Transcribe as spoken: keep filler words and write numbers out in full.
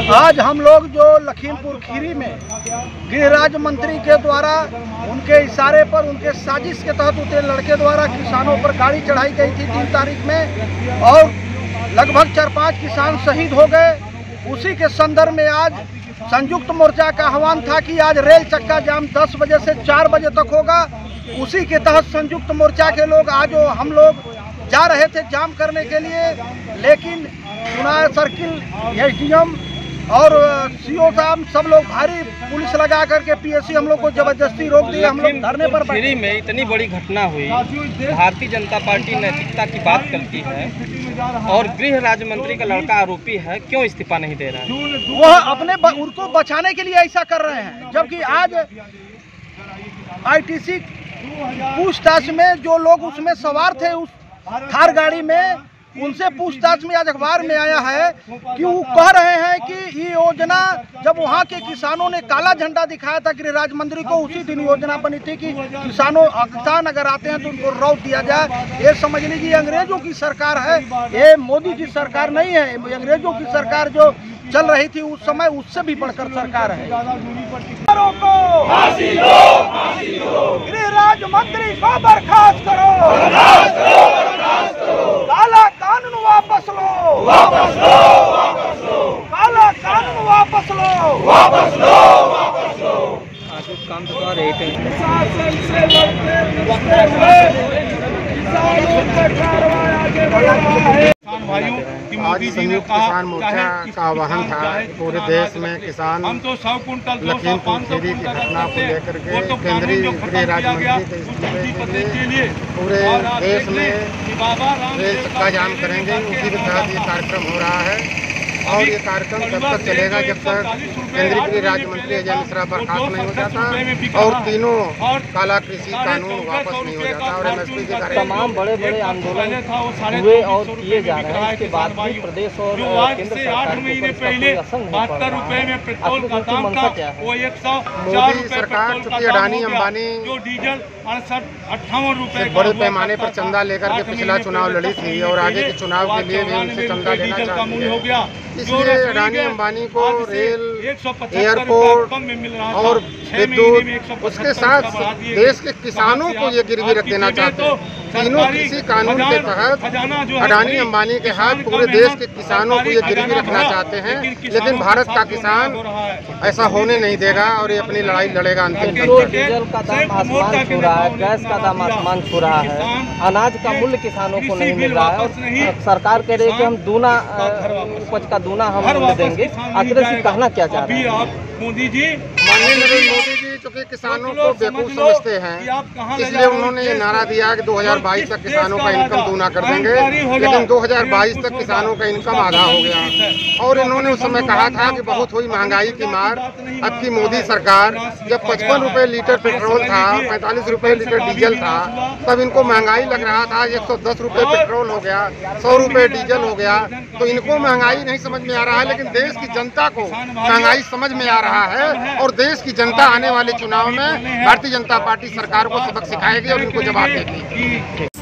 आज हम लोग जो लखीमपुर खीरी में गृह राज्य मंत्री के द्वारा उनके इशारे पर, उनके साजिश के तहत उनके लड़के द्वारा किसानों पर गाड़ी चढ़ाई गई थी तीन तारीख में और लगभग चार पाँच किसान शहीद हो गए। उसी के संदर्भ में आज संयुक्त मोर्चा का आह्वान था कि आज रेल चक्का जाम दस बजे से चार बजे तक होगा। उसी के तहत संयुक्त मोर्चा के लोग आज हम लोग जा रहे थे जाम करने के लिए, लेकिन चुनाव सर्किल एस डी एम और सीओ साहब सब लोग भारी पुलिस लगा करके पीएससी हम लोग को जबरदस्ती रोक दिए। हम लोग धरने पर खीरी में इतनी बड़ी घटना हुई, भारतीय जनता पार्टी नैतिकता की बात करती है और गृह राज्य मंत्री का लड़का आरोपी है, क्यों इस्तीफा नहीं दे रहा है? वह अपने उनको बचाने के लिए ऐसा कर रहे हैं, जबकि आज आईटीसी पूछताछ में जो लोग उसमें सवार थे उस थार गाड़ी में, उनसे पूछताछ में आज अखबार में आया है कि वो कह रहे हैं कि ये योजना जब वहाँ के किसानों ने काला झंडा दिखाया था गृह राज्य मंत्री को, उसी दिन योजना बनी थी कि किसानों किसान अगर आते हैं तो उनको रौट दिया जाए। ये समझ लीजिए अंग्रेजों की सरकार है, ये मोदी की सरकार नहीं है। अंग्रेजों की सरकार जो चल रही थी उस समय, उससे भी बढ़कर सरकार है। गृह राज्य मंत्री को बर्खास्त करो, काला कानून वापस लो, वापस लो, वापस लो, काला कानून वापस लो, वापस लो, वापस लो। आज काम तो कर रहे थे। आज संयुक्त किसान मोर्चा का आह्वान था पूरे देश में किसान लखीमपुर खीरी की घटना को लेकर के केंद्रीय गृह राज्य मंत्री के इस्तीफे के लिए पूरे देश में रेल चक्का जाम करेंगे। उसी के तहत ये कार्यक्रम हो रहा है और ये कार्यक्रम जब तक चलेगा जब तक केंद्रीय गृह राज्य मंत्री अजय मिश्रा बर्खास्त नहीं हो जाता और तीनों काला कृषि कानून वापस नहीं हो जाता और एमएसपी के कार्य तमाम बड़े बड़े आंदोलन हुए और किए जा रहे हैं। इसके बाद भी प्रदेश और केंद्र सरकार पहले बहत्तर रुपए में पेट्रोल का दाम था, वो एक सौ मोदी सरकार चूँकि अडानी अंबानी जो डीजल अड़सठ अट्ठावन रुपए बड़े पैमाने पर चंदा लेकर के पिछला चुनाव लड़ी थी और आगे के चुनाव के लिए भी उनसे चंदा लेना चाहती है। इसलिए अडानी अंबानी को रेल, एयरपोर्ट और विद्युत, उसके साथ देश के किसानों को ये गिरवी रख देना चाहते हैं। तीनों कृषि कानून के तहत अडानी अंबानी के हाथ पूरे देश के किसानों को ये गिरवी रखना चाहते हैं, लेकिन भारत का किसान ऐसा होने नहीं देगा और ये अपनी लड़ाई लड़ेगा अंतिम तक। डीजल का दाम आसमान छू रहा है, गैस का दाम आसमान छू रहा है, अनाज का मूल्य किसानों को नहीं मिल रहा है और सरकार कह रही है कि हम दूना उपज का दूना हम मूल्य देंगे। आखिर से कहना क्या चाह रहे हैं मोदी जी? माननीय नरेंद्र मोदी जी चूँकि किसानों को बेवकूफ समझते हैं, इसलिए उन्होंने ये नारा दिया कि दो हज़ार बाईस तक किसानों का इनकम दूना कर देंगे, लेकिन दो हज़ार बाईस तक किसानों का इनकम आधा हो गया। और इन्होंने उस समय कहा था कि बहुत हुई महंगाई की मार। अब की मोदी सरकार जब पचपन रुपए लीटर पेट्रोल था, पैंतालीस रुपए लीटर डीजल था, तब इनको महंगाई लग रहा था। एक सौ दस रुपए पेट्रोल हो गया, सौ रुपए डीजल हो गया, तो इनको महंगाई नहीं समझ में आ रहा है, लेकिन देश की जनता को महंगाई समझ में आ रहा है और देश की जनता आने वाले चुनाव में भारतीय जनता पार्टी सरकार को सबक सिखाएगी और इनको जवाब देगी।